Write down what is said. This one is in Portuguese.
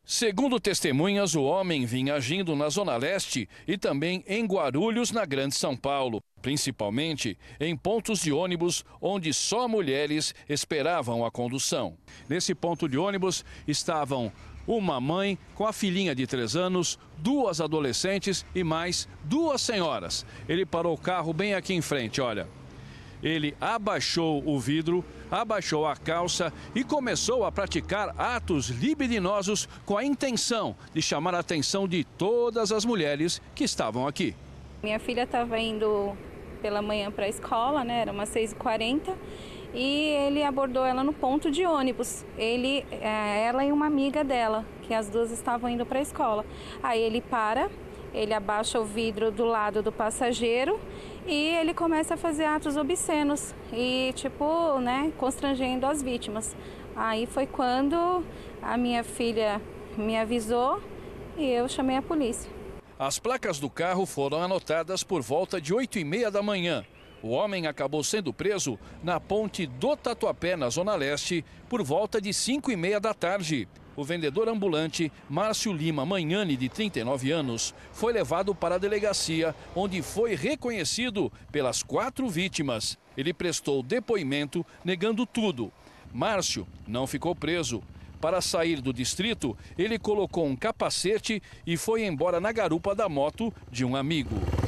Segundo testemunhas, o homem vinha agindo na Zona Leste e também em Guarulhos, na Grande São Paulo, principalmente em pontos de ônibus onde só mulheres esperavam a condução. Nesse ponto de ônibus estavam uma mãe com a filhinha de 3 anos, 2 adolescentes e mais 2 senhoras. Ele parou o carro bem aqui em frente, olha. Ele abaixou o vidro, abaixou a calça e começou a praticar atos libidinosos com a intenção de chamar a atenção de todas as mulheres que estavam aqui. Minha filha estava indo pela manhã para a escola, né? Era umas 6h40, e ele abordou ela no ponto de ônibus. Ela e uma amiga dela, que as duas estavam indo para a escola. Aí ele para, ele abaixa o vidro do lado do passageiro e ele começa a fazer atos obscenos e, constrangendo as vítimas. Aí foi quando a minha filha me avisou e eu chamei a polícia. As placas do carro foram anotadas por volta de 8h30 da manhã. O homem acabou sendo preso na ponte do Tatuapé, na Zona Leste, por volta de 5h30 da tarde. O vendedor ambulante Márcio Lima Magnani, de 39 anos, foi levado para a delegacia, onde foi reconhecido pelas 4 vítimas. Ele prestou depoimento negando tudo. Márcio não ficou preso. Para sair do distrito, ele colocou um capacete e foi embora na garupa da moto de um amigo.